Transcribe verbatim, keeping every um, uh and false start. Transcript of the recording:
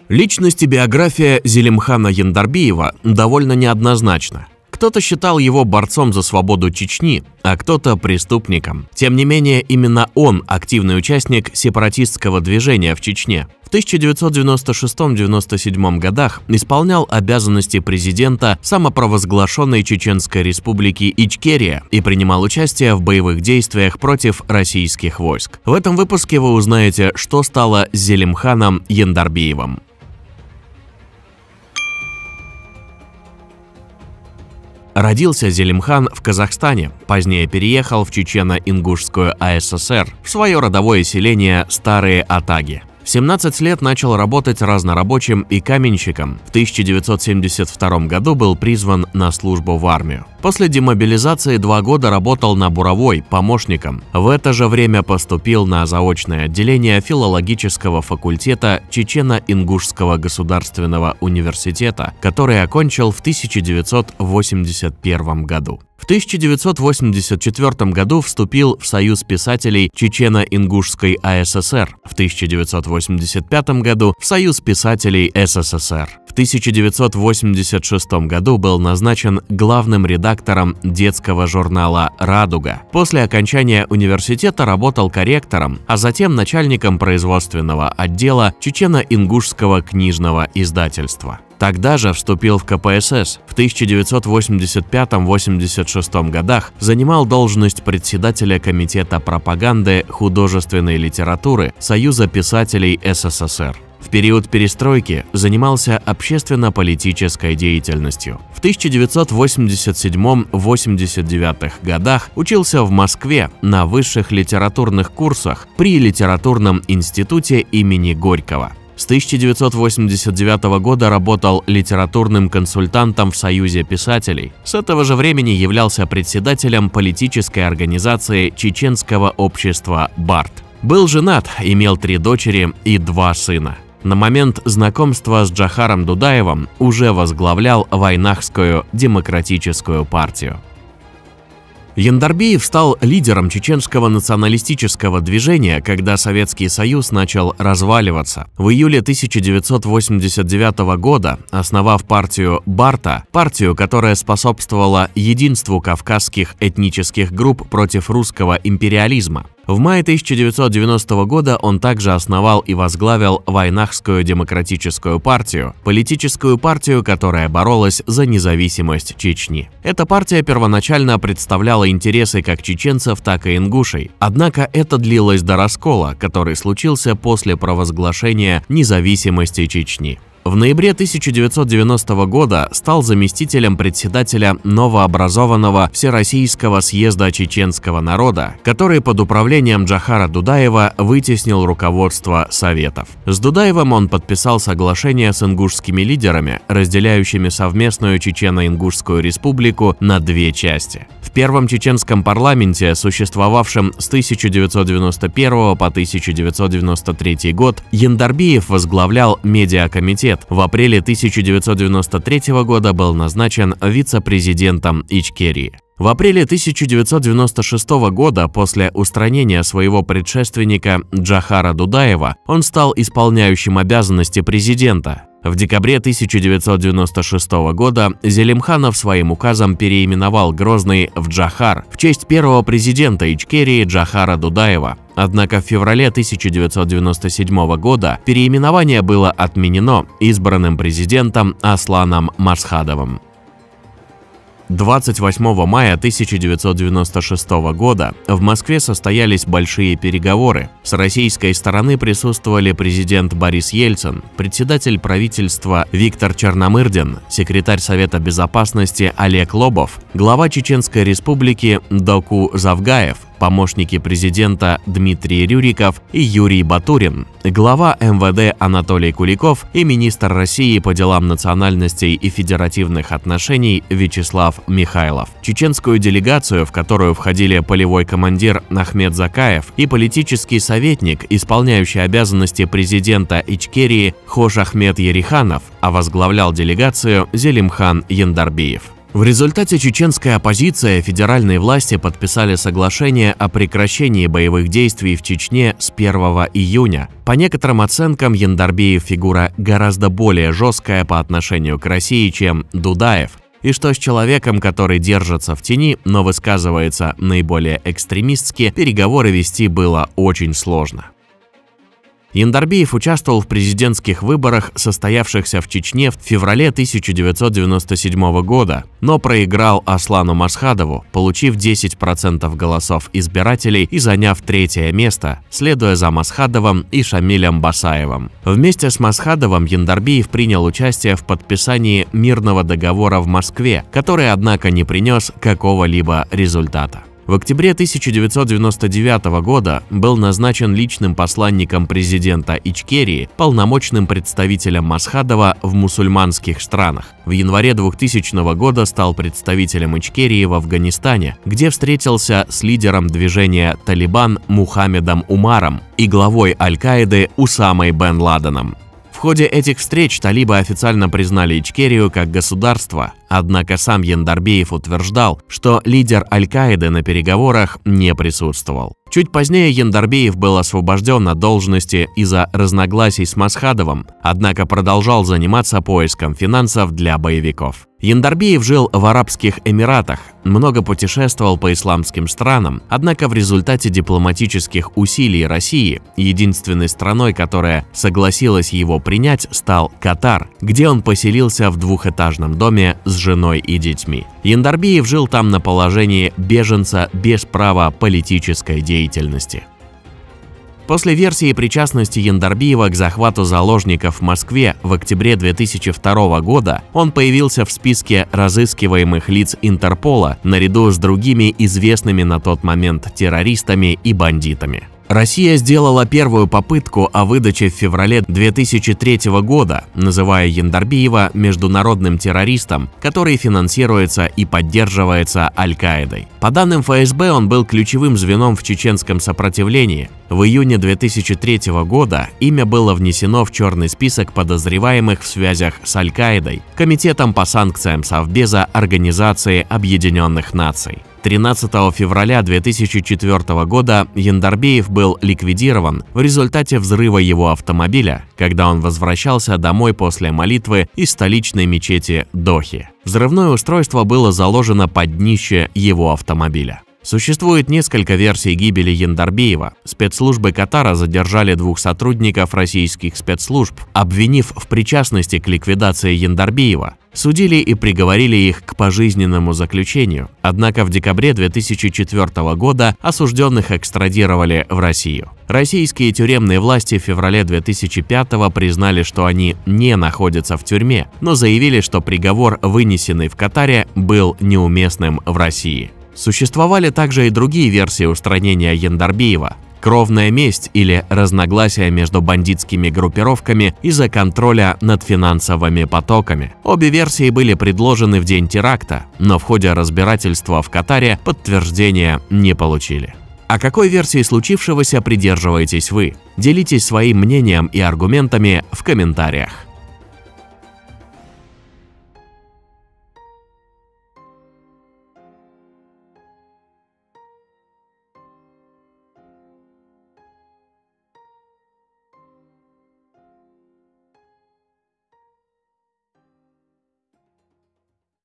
Личность и биография Зелимхана Яндарбиева довольно неоднозначна. Кто-то считал его борцом за свободу Чечни, а кто-то преступником. Тем не менее, именно он активный участник сепаратистского движения в Чечне. В тысяча девятьсот девяносто шестом — девяносто седьмом годах исполнял обязанности президента самопровозглашенной Чеченской республики Ичкерия и принимал участие в боевых действиях против российских войск. В этом выпуске вы узнаете, что стало с Зелимханом Яндарбиевым. Родился Зелимхан в Казахстане, позднее переехал в Чечено-Ингушскую АССР, в свое родовое селение Старые Атаги. В семнадцать лет начал работать разнорабочим и каменщиком. В тысяча девятьсот семьдесят втором году был призван на службу в армию. После демобилизации два года работал на буровой помощником. В это же время поступил на заочное отделение филологического факультета Чечено-Ингушского государственного университета, который окончил в тысяча девятьсот восемьдесят первом году. В тысяча девятьсот восемьдесят четвёртом году вступил в Союз писателей Чечено-Ингушской АССР, в тысяча девятьсот восемьдесят пятом году в Союз писателей СССР. В тысяча девятьсот восемьдесят шестом году был назначен главным редактором детского журнала «Радуга». После окончания университета работал корректором, а затем начальником производственного отдела Чечено-Ингушского книжного издательства. Тогда же вступил в ка пэ эс эс. В тысяча девятьсот восемьдесят пятом — восемьдесят шестом годах занимал должность председателя Комитета пропаганды художественной литературы Союза писателей СССР. В период перестройки занимался общественно-политической деятельностью. В тысяча девятьсот восемьдесят седьмом — восемьдесят девятом годах учился в Москве на высших литературных курсах при Литературном институте имени Горького. С тысяча девятьсот восемьдесят девятого года работал литературным консультантом в Союзе писателей. С этого же времени являлся председателем политической организации Чеченского общества «Барт». Был женат, имел три дочери и два сына. На момент знакомства с Джохаром Дудаевым уже возглавлял Вайнахскую демократическую партию. Яндарбиев стал лидером чеченского националистического движения, когда Советский Союз начал разваливаться. В июле тысяча девятьсот восемьдесят девятого года, основав партию Барта, партию, которая способствовала единству кавказских этнических групп против русского империализма. В мае тысяча девятьсот девяностого года он также основал и возглавил Вайнахскую демократическую партию, политическую партию, которая боролась за независимость Чечни. Эта партия первоначально представляла интересы как чеченцев, так и ингушей. Однако это длилось до раскола, который случился после провозглашения независимости Чечни. В ноябре тысяча девятьсот девяностого года стал заместителем председателя новообразованного Всероссийского съезда чеченского народа, который под управлением Джохара Дудаева вытеснил руководство Советов. С Дудаевым он подписал соглашение с ингушскими лидерами, разделяющими совместную Чечено-Ингушскую республику на две части. В первом чеченском парламенте, существовавшем с тысяча девятьсот девяносто первого по тысяча девятьсот девяносто третий год, Яндарбиев возглавлял медиакомитет. В апреле тысяча девятьсот девяносто третьего года был назначен вице-президентом Ичкерии. В апреле тысяча девятьсот девяносто шестого года, после устранения своего предшественника Джохара Дудаева, он стал исполняющим обязанности президента. В декабре тысяча девятьсот девяносто шестого года Зелимханов своим указом переименовал Грозный в Джохар в честь первого президента Ичкерии Джохара Дудаева. Однако в феврале тысяча девятьсот девяносто седьмого года переименование было отменено избранным президентом Асланом Масхадовым. двадцать восьмого мая тысяча девятьсот девяносто шестого года в Москве состоялись большие переговоры. С российской стороны присутствовали президент Борис Ельцин, председатель правительства Виктор Черномырдин, секретарь Совета безопасности Олег Лобов, глава Чеченской республики Доку Завгаев, помощники президента Дмитрий Рюриков и Юрий Батурин, глава эм вэ дэ Анатолий Куликов и министр России по делам национальностей и федеративных отношений Вячеслав Михайлов. Чеченскую делегацию, в которую входили полевой командир Ахмед Закаев и политический советник, исполняющий обязанности президента Ичкерии Хош Ахмед Ериханов, а возглавлял делегацию Зелимхан Яндарбиев. В результате чеченская оппозиция и федеральные власти подписали соглашение о прекращении боевых действий в Чечне с первого июня. По некоторым оценкам, Яндарбиев фигура гораздо более жесткая по отношению к России, чем Дудаев, и что с человеком, который держится в тени, но высказывается наиболее экстремистски, переговоры вести было очень сложно. Яндарбиев участвовал в президентских выборах, состоявшихся в Чечне в феврале тысяча девятьсот девяносто седьмого года, но проиграл Аслану Масхадову, получив десять процентов голосов избирателей и заняв третье место, следуя за Масхадовым и Шамилем Басаевым. Вместе с Масхадовым Яндарбиев принял участие в подписании мирного договора в Москве, который, однако, не принес какого-либо результата. В октябре тысяча девятьсот девяносто девятого года был назначен личным посланником президента Ичкерии, полномочным представителем Масхадова в мусульманских странах. В январе двухтысячного года стал представителем Ичкерии в Афганистане, где встретился с лидером движения «Талибан» Мухаммедом Умаром и главой Аль-Каиды Усамой бен Ладеном. В ходе этих встреч талибы официально признали Ичкерию как государство, однако сам Яндарбиев утверждал, что лидер Аль-Каиды на переговорах не присутствовал. Чуть позднее Яндарбиев был освобожден от должности из-за разногласий с Масхадовым, однако продолжал заниматься поиском финансов для боевиков. Яндарбиев жил в Арабских Эмиратах, много путешествовал по исламским странам, однако в результате дипломатических усилий России единственной страной, которая согласилась его принять, стал Катар, где он поселился в двухэтажном доме с женой и детьми. Яндарбиев жил там на положении беженца без права политической деятельности. После версии причастности Яндарбиева к захвату заложников в Москве в октябре две тысячи второго года он появился в списке разыскиваемых лиц Интерпола наряду с другими известными на тот момент террористами и бандитами. Россия сделала первую попытку о выдаче в феврале две тысячи третьего года, называя Яндарбиева международным террористом, который финансируется и поддерживается Аль-Каидой. По данным эф эс бэ, он был ключевым звеном в чеченском сопротивлении. В июне две тысячи третьего года имя было внесено в черный список подозреваемых в связях с Аль-Каидой, Комитетом по санкциям Совбеза Организации Объединенных Наций. тринадцатого февраля две тысячи четвёртого года Яндарбиев был ликвидирован в результате взрыва его автомобиля, когда он возвращался домой после молитвы из столичной мечети Дохи. Взрывное устройство было заложено под днище его автомобиля. Существует несколько версий гибели Яндарбиева. Спецслужбы Катара задержали двух сотрудников российских спецслужб, обвинив в причастности к ликвидации Яндарбиева. Судили и приговорили их к пожизненному заключению. Однако в декабре две тысячи четвёртого года осужденных экстрадировали в Россию. Российские тюремные власти в феврале две тысячи пятого признали, что они не находятся в тюрьме, но заявили, что приговор, вынесенный в Катаре, был неуместным в России. Существовали также и другие версии устранения Яндарбиева. Кровная месть или разногласия между бандитскими группировками из-за контроля над финансовыми потоками. Обе версии были предложены в день теракта, но в ходе разбирательства в Катаре подтверждения не получили. А какой версии случившегося придерживаетесь вы? Делитесь своим мнением и аргументами в комментариях.